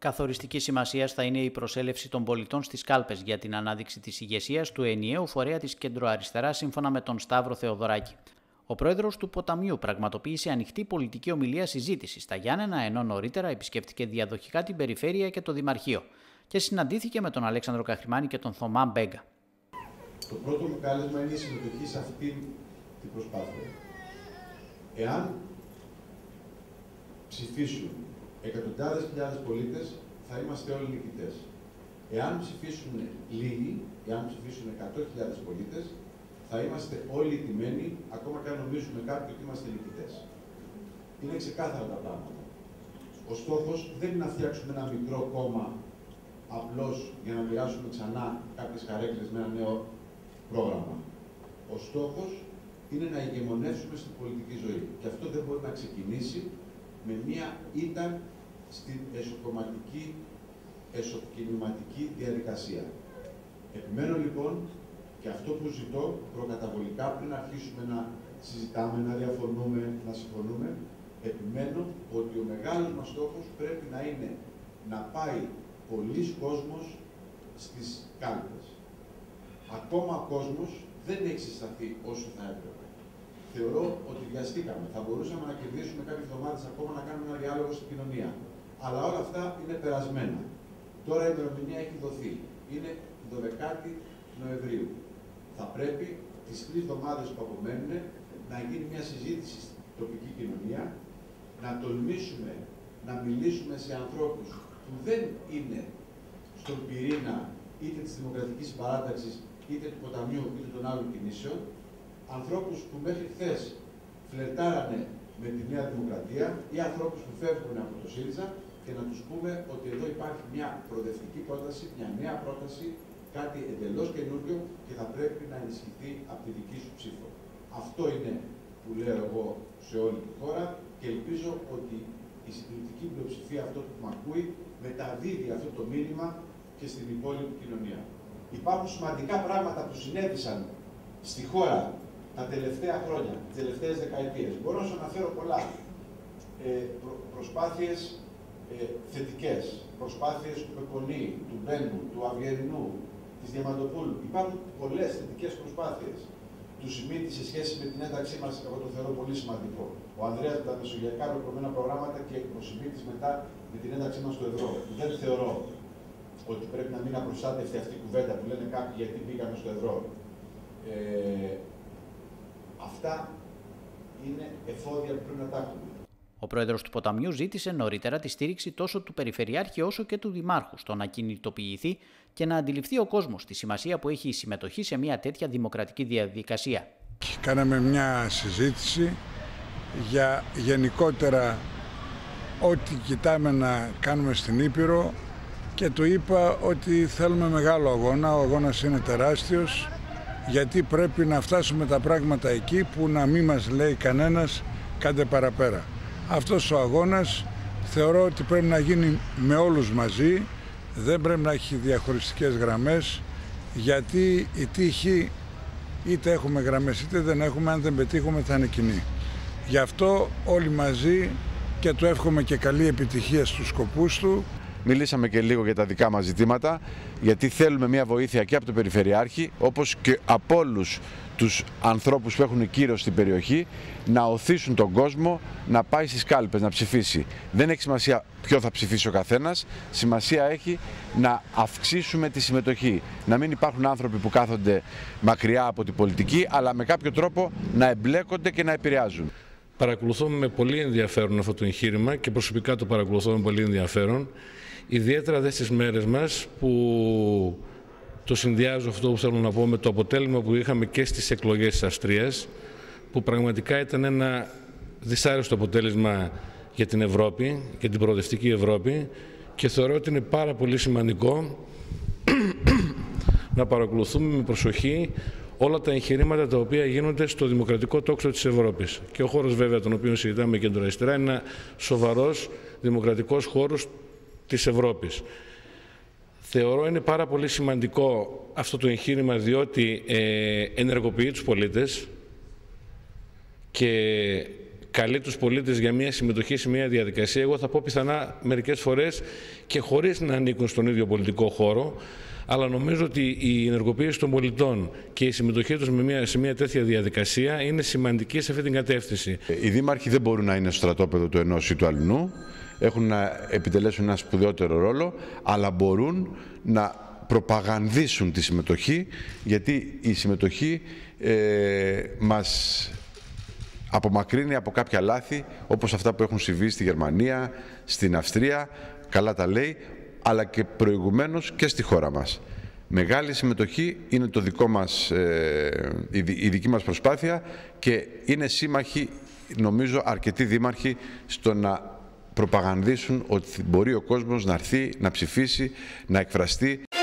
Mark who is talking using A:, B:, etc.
A: Καθοριστική σημασίας θα είναι η προσέλευση των πολιτών στις κάλπες για την ανάδειξη της ηγεσίας του ενιαίου φορέα της κεντροαριστεράς, σύμφωνα με τον Σταύρο Θεοδωράκη. Ο πρόεδρος του Ποταμιού πραγματοποίησε ανοιχτή πολιτική ομιλία συζήτηση στα Γιάννενα, ενώ νωρίτερα επισκέφτηκε διαδοχικά την περιφέρεια και το Δημαρχείο και συναντήθηκε με τον Αλέξανδρο Καχρημάνη και τον Θωμά Μπέγκα.
B: Το πρώτο μου κάλεσμα είναι η συμμετοχή σε αυτή την προσπάθεια. Εάν ψηφίσουν εκατοντάδες χιλιάδες πολίτες, θα είμαστε όλοι νικητές. Εάν ψηφίσουν λίγοι, εάν ψηφίσουν 100.000 πολίτες, θα είμαστε όλοι τιμένοι, ακόμα και αν νομίζουμε κάποιοι ότι είμαστε νικητές. Είναι ξεκάθαρα τα πράγματα. Ο στόχος δεν είναι να φτιάξουμε ένα μικρό κόμμα απλώς για να μοιράσουμε ξανά κάποιες καρέκλες με ένα νέο πρόγραμμα. Ο στόχος είναι να ηγεμονεύσουμε στην πολιτική ζωή. Και αυτό δεν μπορεί να ξεκινήσει με μία ήττα στην εσωκινηματική διαδικασία. Επιμένω λοιπόν, και αυτό που ζητώ προκαταβολικά πριν αρχίσουμε να συζητάμε, να διαφωνούμε, να συμφωνούμε, επιμένω ότι ο μεγάλος μας στόχος πρέπει να είναι να πάει πολλής κόσμος στις κάλπες. Ακόμα ο κόσμος δεν έχει συσταθεί όσο θα έπρεπε. Θεωρώ ότι βιαστήκαμε. Θα μπορούσαμε να κερδίσουμε κάποιες εβδομάδες ακόμα να κάνουμε ένα διάλογο στην κοινωνία. Αλλά όλα αυτά είναι περασμένα. Τώρα η ημερομηνία έχει δοθεί. Είναι η 12η Νοεμβρίου. Θα πρέπει τις 3 εβδομάδες που απομένουν να γίνει μια συζήτηση στην τοπική κοινωνία, να τολμήσουμε να μιλήσουμε σε ανθρώπους που δεν είναι στον πυρήνα είτε της Δημοκρατικής Παράταξης, είτε του Ποταμιού, είτε των άλλων κινήσεων, ανθρώπους που μέχρι χθες φλερτάρανε με τη Νέα Δημοκρατία ή ανθρώπους που φεύγουν από το ΣΥΡΙΖΑ και να τους πούμε ότι εδώ υπάρχει μια προοδευτική πρόταση, μια νέα πρόταση, κάτι εντελώς καινούριο και θα πρέπει να ενισχυθεί από τη δική σου ψήφο. Αυτό είναι που λέω εγώ σε όλη τη χώρα και ελπίζω ότι η συντηρητική πλειοψηφία, αυτό που με ακούει, μεταδίδει αυτό το μήνυμα και στην υπόλοιπη κοινωνία. Υπάρχουν σημαντικά πράγματα που συνέβησαν στη χώρα τα τελευταία χρόνια, τις τελευταίες δεκαετίες. Μπορώ να σου αναφέρω πολλά. Προσπάθειες θετικές, προσπάθειες του Πεκονή, του Μπένου, του Αυγερινού, της Διαμαντοπούλου. Υπάρχουν πολλές θετικές προσπάθειες. Του Σιμίτη σε σχέση με την ένταξή μας, εγώ το θεωρώ πολύ σημαντικό. Ο Ανδρέας με τα μεσογειακά ολοκληρωμένα προγράμματα και ο Σιμίτης μετά με την ένταξή μας στο ευρώ. Δεν θεωρώ ότι πρέπει να μην απροστάτευτεί αυτή η κουβέντα που λένε κάποιοι γιατί μπήκαμε στο ευρώ. Αυτά είναι εφόδια που πρέπει να τα έχουμε.
A: Ο πρόεδρος του Ποταμιού ζήτησε νωρίτερα τη στήριξη τόσο του Περιφερειάρχη όσο και του Δημάρχου στο να κινητοποιηθεί και να αντιληφθεί ο κόσμος τη σημασία που έχει η συμμετοχή σε μια τέτοια δημοκρατική διαδικασία.
C: Κάναμε μια συζήτηση για γενικότερα ό,τι κοιτάμε να κάνουμε στην Ήπειρο και του είπα ότι θέλουμε μεγάλο αγώνα, ο αγώνας είναι τεράστιος γιατί πρέπει να φτάσουμε τα πράγματα εκεί που να μην μας λέει κανένας κάντε παραπέρα. Αυτός ο αγώνας θεωρώ ότι πρέπει να γίνει με όλους μαζί, δεν πρέπει να έχει διαχωριστικές γραμμές, γιατί η τύχη είτε έχουμε γραμμές είτε δεν έχουμε, αν δεν πετύχουμε θα είναι κοινή. Γι' αυτό όλοι μαζί και του εύχομαι και καλή επιτυχία στους σκοπούς του.
D: Μιλήσαμε και λίγο για τα δικά μας ζητήματα, γιατί θέλουμε μια βοήθεια και από τον Περιφερειάρχη, όπως και από όλους τους ανθρώπους που έχουν κύρος στην περιοχή, να οθήσουν τον κόσμο να πάει στις κάλπες, να ψηφίσει. Δεν έχει σημασία ποιο θα ψηφίσει ο καθένας, σημασία έχει να αυξήσουμε τη συμμετοχή. Να μην υπάρχουν άνθρωποι που κάθονται μακριά από την πολιτική, αλλά με κάποιο τρόπο να εμπλέκονται και να επηρεάζουν.
E: Παρακολουθώ με πολύ ενδιαφέρον αυτό το εγχείρημα και προσωπικά το παρακολουθώ με πολύ ενδιαφέρον. Ιδιαίτερα δε στις μέρες μας που το συνδυάζω αυτό που θέλω να πω με το αποτέλεσμα που είχαμε και στις εκλογές της Αυστρίας, που πραγματικά ήταν ένα δυσάρεστο αποτέλεσμα για την Ευρώπη, για την προοδευτική Ευρώπη, και θεωρώ ότι είναι πάρα πολύ σημαντικό να παρακολουθούμε με προσοχή όλα τα εγχειρήματα τα οποία γίνονται στο δημοκρατικό τόξο της Ευρώπης. Και ο χώρος βέβαια τον οποίο συζητάμε κεντροαριστερά είναι ένα σοβαρός δημοκρατικός χώρος της Ευρώπης. Θεωρώ είναι πάρα πολύ σημαντικό αυτό το εγχείρημα διότι ενεργοποιεί τους πολίτες και καλεί τους πολίτες για μια συμμετοχή σε μια διαδικασία, εγώ θα πω πιθανά μερικές φορές και χωρίς να ανήκουν στον ίδιο πολιτικό χώρο, αλλά νομίζω ότι η ενεργοποίηση των πολιτών και η συμμετοχή τους σε μια τέτοια διαδικασία είναι σημαντική σε αυτή την κατεύθυνση.
D: Οι δήμαρχοι δεν μπορούν να είναι στο στρατόπεδο του ενός ή του αλλού, έχουν να επιτελέσουν ένα σπουδαιότερο ρόλο, αλλά μπορούν να προπαγανδίσουν τη συμμετοχή, γιατί η συμμετοχή μας απομακρύνει από κάποια λάθη, όπως αυτά που έχουν συμβεί στη Γερμανία, στην Αυστρία, καλά τα λέει, αλλά και προηγουμένως και στη χώρα μας. Μεγάλη συμμετοχή είναι το δικό μας, η δική μας προσπάθεια και είναι σύμμαχοι, νομίζω, αρκετοί δήμαρχοι στο να προπαγανδίσουν ότι μπορεί ο κόσμος να έρθει, να ψηφίσει, να εκφραστεί.